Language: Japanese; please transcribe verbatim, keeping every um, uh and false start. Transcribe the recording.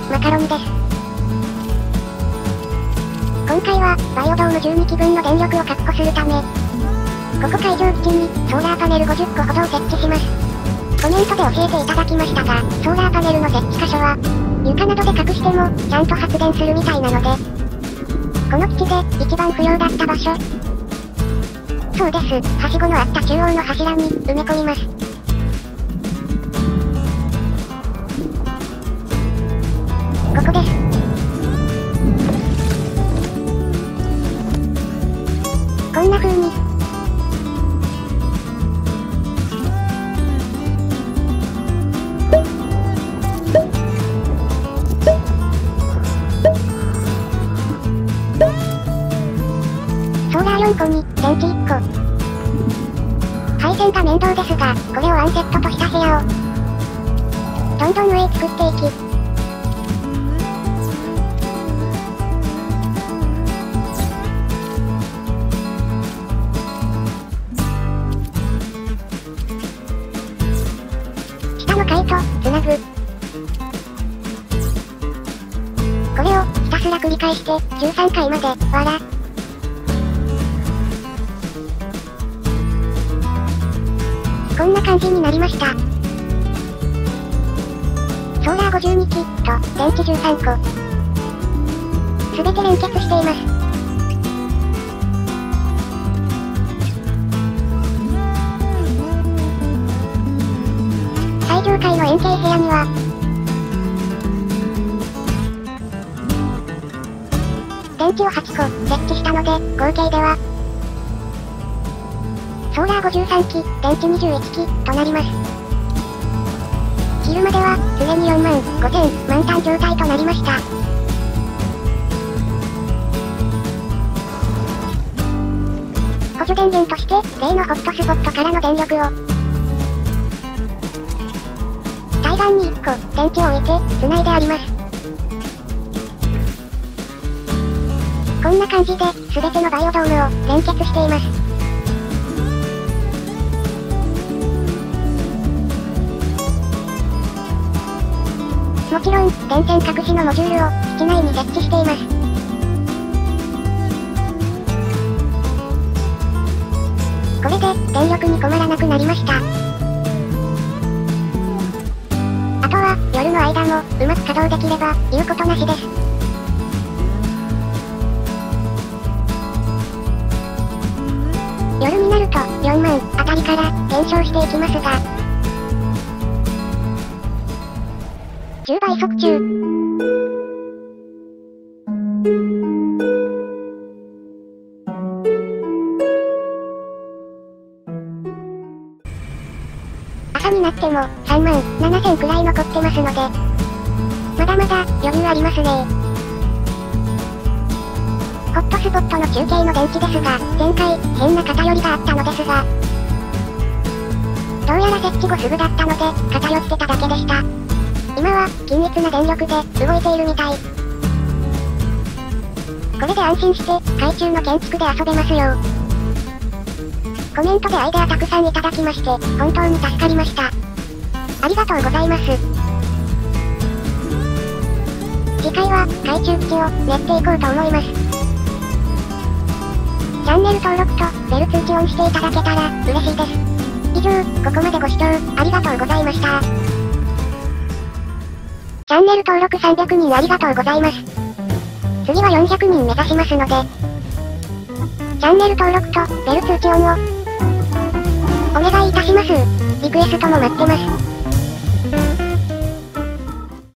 マカロニです。今回は、バイオドームじゅうにきぶんの電力を確保するため、ここ会場基地に、ソーラーパネルごじゅっこほどを設置します。コメントで教えていただきましたが、ソーラーパネルの設置箇所は、床などで隠しても、ちゃんと発電するみたいなので、この基地で、一番不要だった場所。そうです、はしごのあった中央の柱に、埋め込みます。ここです。こんな風に。ソーラーよんこに、電池いっこ。配線が面倒ですが、これをアンセットとした部屋を、どんどん上へ作っていき、下の階と、つなぐ。これを、ひたすら繰り返して、じゅうさんかいまで、わら。こんな感じになりました。ソーラーごじゅうにきと電池じゅうさんこ。すべて連結しています。最上階の円形部屋には、電池をはっこ設置したので、合計では、ソーラーごじゅうさんき、電池にじゅういっき、となります。昼までは、すでによんまんごせん、満タン状態となりました。補助電源として、例のホットスポットからの電力を、対岸にいっこ、電池を置いて、繋いであります。こんな感じで、すべてのバイオドームを、連結しています。もちろん、電線隠しのモジュールを、基地内に設置しています。これで、電力に困らなくなりました。あとは、夜の間も、うまく稼働できれば、言うことなしです。夜になると、よんまんあたりから減少していきますが、じゅうばい速中。朝になってもさんまんななせんくらい残ってますので、まだまだ余裕ありますね。ホットスポットの中継の電池ですが、前回変な偏りがあったのですが、どうやら設置後すぐだったので偏ってただけでした。今は、均一な電力で、動いているみたい。これで安心して、海中の建築で遊べますよ。コメントでアイデアたくさんいただきまして、本当に助かりました。ありがとうございます。次回は、海中基地を、練っていこうと思います。チャンネル登録と、ベル通知オンしていただけたら、嬉しいです。以上、ここまでご視聴、ありがとうございました。チャンネル登録さんびゃくにんありがとうございます。次はよんひゃくにん目指しますので、チャンネル登録とベル通知オンをお願いいたします。リクエストも待ってます。